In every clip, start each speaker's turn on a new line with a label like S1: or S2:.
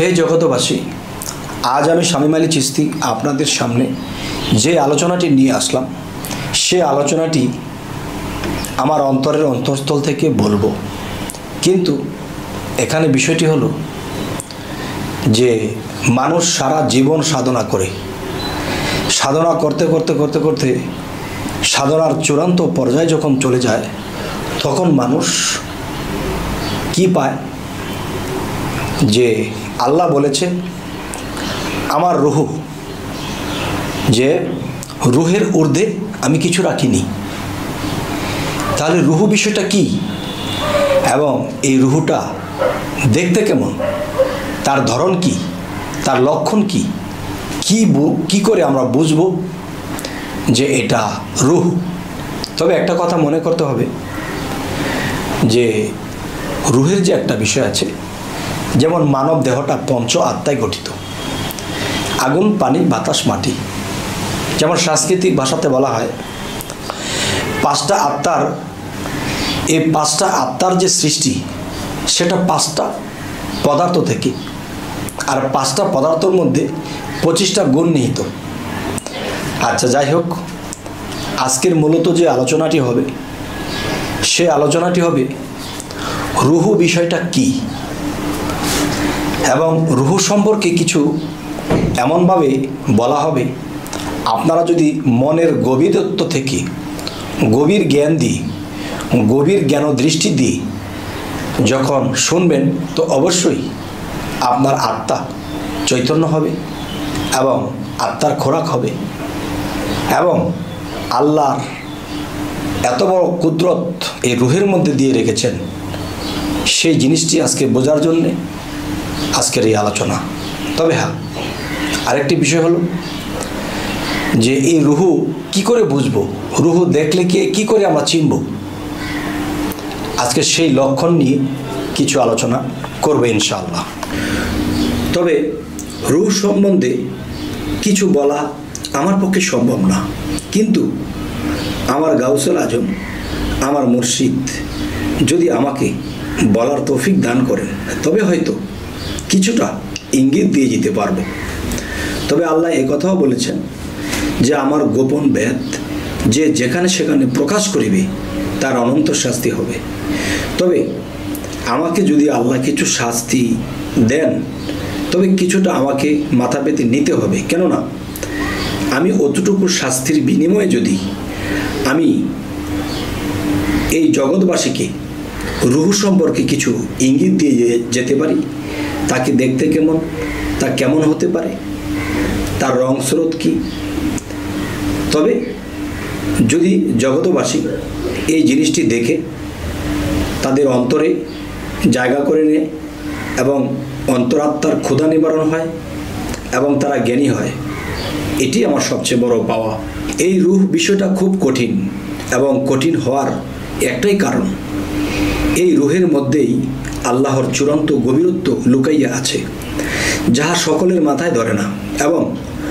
S1: হে জগতবাসী, আজ আমি শামীম আলী চিশতি আপনাদের সামনে যে আলোচনাটি নিয়ে আসলাম সে আলোচনাটি আমার অন্তরের অন্তঃস্থল থেকে বলবো। কিন্তু এখানে বিষয়টি হলো যে মানুষ সারা জীবন সাধনা করে, সাধনা করতে করতে করতে করতে সাধনার চূড়ান্ত পর্যায়ে যখন চলে যায় তখন মানুষ কি পায় যে আল্লাহ বলেছে আমার রুহ, যে রুহের ঊর্ধ্বে আমি কিছু রাখিনি। তাহলে রুহু বিষয়টা কি এবং এই রুহুটা দেখতে কেমন, তার ধরন কি, তার লক্ষণ কি, কি করে আমরা বুঝবো যে এটা রুহ। তবে একটা কথা মনে করতে হবে যে রুহের যে একটা বিষয় আছে, যেমন মানব দেহটা পঞ্চ আত্মায় গঠিত, আগুন, পানি, বাতাস, মাটি। যেমন সাংস্কৃতিক ভাষাতে বলা হয় পাঁচটা আত্মার, এই পাঁচটা আত্মার যে সৃষ্টি সেটা পাঁচটা পদার্থ থেকে, আর পাঁচটা পদার্থর মধ্যে 25টা গুণ নিহিত। আচ্ছা, যাই হোক, আজকের মূলত যে আলোচনাটি হবে সে আলোচনাটি হবে রুহু বিষয়টা কি, এবং রুহু সম্পর্কে কিছু এমনভাবে বলা হবে আপনারা যদি মনের গভীরত্ব থেকে গভীর জ্ঞান দিয়ে, গভীর জ্ঞান দৃষ্টি দিয়ে যখন শুনবেন তো অবশ্যই আপনার আত্মা চৈতন্য হবে এবং আত্মার খোরাক হবে। এবং আল্লাহর এত বড় কুদরত এই রুহের মধ্যে দিয়ে রেখেছেন, সেই জিনিসটি আজকে বোঝার জন্যে আজকের এই আলোচনা। তবে হ্যাঁ, আরেকটি বিষয় হলো যে এই রুহু কি করে বুঝবো, রুহু দেখলে কি করে আমরা চিনব, আজকে সেই লক্ষণ নিয়ে কিছু আলোচনা করবে ইনশাআল্লাহ। তবে রুহ সম্বন্ধে কিছু বলা আমার পক্ষে সম্ভব না, কিন্তু আমার গাউসুল আজম, আমার মুর্শিদ যদি আমাকে বলার তৌফিক দান করেন তবে হয়তো কিছুটা ইঙ্গিত দিয়ে যেতে পারবো। তবে আল্লাহ এ কথাও বলেছেন যে আমার গোপন বেদ যে যেখানে সেখানে প্রকাশ করিবে তার অনন্ত শাস্তি হবে। তবে আমাকে যদি আল্লাহ কিছু শাস্তি দেন তবে কিছুটা আমাকে মাথা পেতে নিতে হবে, কেননা আমি অতটুকু শাস্তির বিনিময়ে যদি আমি এই জগৎবাসীকে রুহু সম্পর্কে কিছু ইঙ্গিত দিয়ে যেতে পারি, তাকে দেখতে কেমন, তা কেমন হতে পারে, তার রং স্রোত কী, তবে যদি জগতবাসী এই জিনিসটি দেখে তাদের অন্তরে জায়গা করে নেয় এবং অন্তরাত্মার ক্ষুধা নিবারণ হয় এবং তারা জ্ঞানী হয়, এটি আমার সবচেয়ে বড় পাওয়া। এই রূহ বিষয়টা খুব কঠিন, এবং কঠিন হওয়ার একটাই কারণ, এই রুহের মধ্যেই আল্লাহর চূড়ান্ত গভীরত্ব লুকাইয়া আছে, যাহা সকলের মাথায় ধরে না। এবং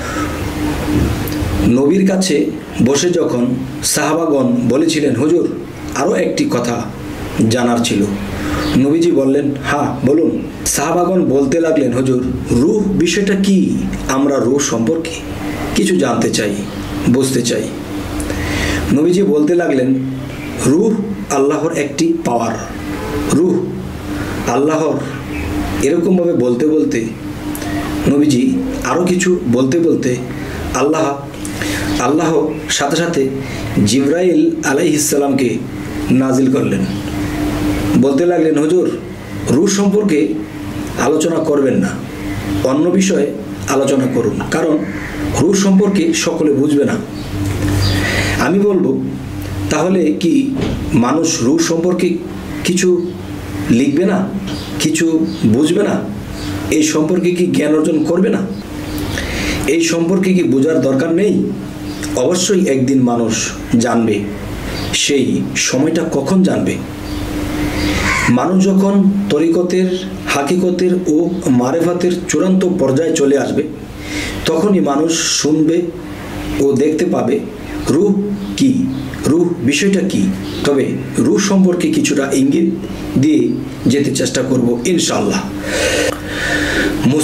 S1: নবীর কাছে বসে যখন সাহাবাগণ বলেছিলেন হুজুর আরও একটি কথা জানার ছিল, নবীজি বললেন হ্যাঁ বলুন। সাহাবাগণ বলতে লাগলেন হুজুর রূহ বিষয়টা কি, আমরা রূহ সম্পর্কে কিছু জানতে চাই, বুঝতে চাই। নবীজি বলতে লাগলেন রূহ আল্লাহর একটি পাওয়ার, রূহ আল্লাহর। এরকমভাবে বলতে বলতে নবীজি আরও কিছু বলতে বলতে আল্লাহ সাথে সাথে জিবরাইল আলাইহিস সালামকে নাজিল করলেন। বলতে লাগলেন হুজুর রূহ সম্পর্কে আলোচনা করবেন না, অন্য বিষয়ে আলোচনা করুন, কারণ রূহ সম্পর্কে সকলে বুঝবে না। আমি বলবো তাহলে কি মানুষ রূহ সম্পর্কে কিছু লিখবে না, কিছু বুঝবে না, এই সম্পর্কে কি জ্ঞান অর্জন করবে না, এই সম্পর্কে কি বোঝার দরকার নেই? অবশ্যই একদিন মানুষ জানবে। সেই সময়টা কখন জানবে? মানুষ যখন তরিকতের, হাকিকতের ও মারেফাতের চূড়ান্ত পর্যায়ে চলে আসবে তখনই মানুষ শুনবে ও দেখতে পাবে রূহ কি, রূহ বিষয়টা কি। তবে রূহ সম্পর্কে কিছুটা ইঙ্গিত দিয়ে যেতে চেষ্টা করব ইনশাআল্লাহ। মুসা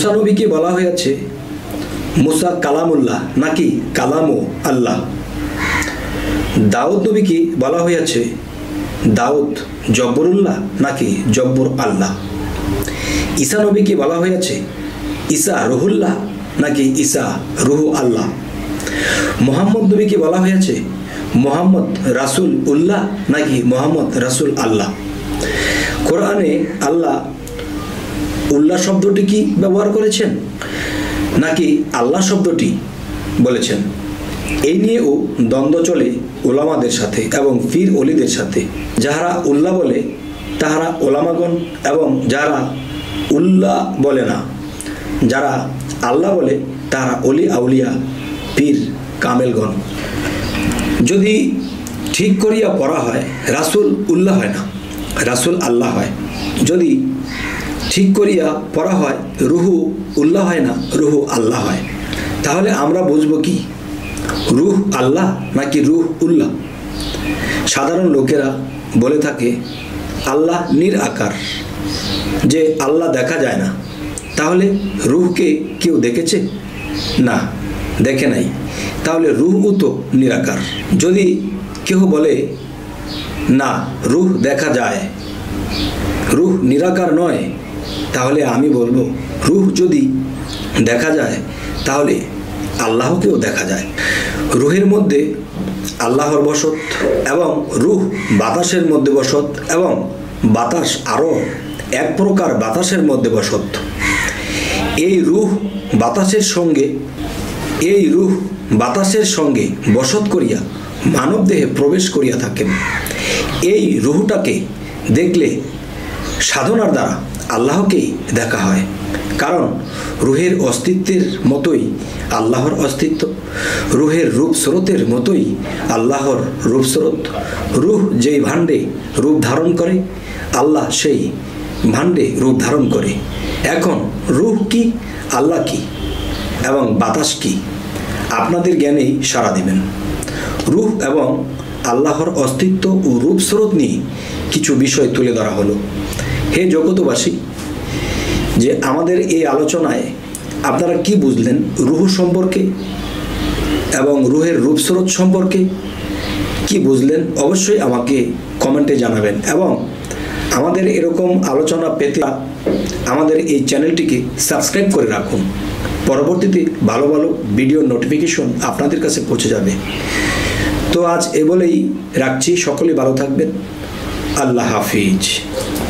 S1: মুসা নবীকে বলা হয়েছে মুসা কালামুল্লাহ নাকি কালামু আল্লাহ। দাউদ নবীকে বলা হয়েছে দাউদ জব্বরুল্লাহ নাকি জব্বর আল্লাহ। ঈসা নবীকে বলা হয়েছে ঈসা রুহুল্লাহ নাকি ঈসা রুহু আল্লাহ। মোহাম্মদ নবীকে বলা হয়েছে মোহাম্মদ রাসুল উল্লাহ নাকি মোহাম্মদ রাসুল আল্লাহ। কোরআনে আল্লাহ উল্লাহ শব্দটি কি ব্যবহার করেছেন নাকি আল্লাহ শব্দটি বলেছেন, এই নিয়েও দ্বন্দ্ব চলে ওলামাদের সাথে এবং পীর অলিদের সাথে। যাহারা উল্লাহ বলে তাহারা ওলামাগণ এবং যারা উল্লাহ বলে না, যারা আল্লাহ বলে তাহারা অলি আউলিয়া পীর কামেলগণ। যদি ঠিক করিয়া পড়া হয় রাসুল উল্লাহ হয় না, রাসুল আল্লাহ হয়। যদি ঠিক করিয়া পড়া হয় রুহু উল্লাহ হয় না, রুহু আল্লাহ হয়। তাহলে আমরা বুঝবো কি রুহ আল্লাহ নাকি রুহ উল্লাহ? সাধারণ লোকেরা বলে থাকে আল্লাহ নিরাকার, যে আল্লাহ দেখা যায় না। তাহলে রুহকে কেউ দেখেছে? না, দেখে নাই। তাহলে রুহও তো নিরাকার। যদি কেউ বলে না রুহ দেখা যায়, রুহ নিরাকার নয়, তাহলে আমি বলবো রুহ যদি দেখা যায় তাহলে আল্লাহকেও দেখা যায়। রুহের মধ্যে আল্লাহর বসত এবং রুহ বাতাসের মধ্যে বসত এবং বাতাস আরও এক প্রকার বাতাসের মধ্যে বসত। এই রুহ বাতাসের সঙ্গে বসত করিয়া মানব দেহে প্রবেশ করিয়া থাকেন। এই রুহটাকে দেখলে সাধনার দ্বারা আল্লাহকেই দেখা হয়, কারণ রুহের অস্তিত্বের মতোই আল্লাহর অস্তিত্ব, রুহের রূপ স্রোতের মতোই আল্লাহর রূপ স্রোত। রুহ যেই ভাণ্ডে রূপ ধারণ করে আল্লাহ সেই ভাণ্ডে রূপ ধারণ করে। এখন রুহ কি, আল্লাহ কি এবং বাতাস কি, আপনাদের জ্ঞানেই সাড়া দিবেন। রুহ এবং আল্লাহর অস্তিত্ব ও রূপ স্রোত নিয়ে কিছু বিষয় তুলে ধরা হলো। হে জগতবাসী, যে আমাদের এই আলোচনায় আপনারা কি বুঝলেন রুহ সম্পর্কে এবং রুহের রূপস্রোত সম্পর্কে কি বুঝলেন, অবশ্যই আমাকে কমেন্টে জানাবেন। এবং আমাদের এরকম আলোচনা পেতে আমাদের এই চ্যানেলটিকে সাবস্ক্রাইব করে রাখুন। পরবর্তীতে ভালো ভালো ভিডিও নোটিফিকেশন আপনাদের কাছে পৌঁছে যাবে। তো আজ এ বলেই রাখছি, সকলে ভালো থাকবেন। আল্লাহ হাফিজ।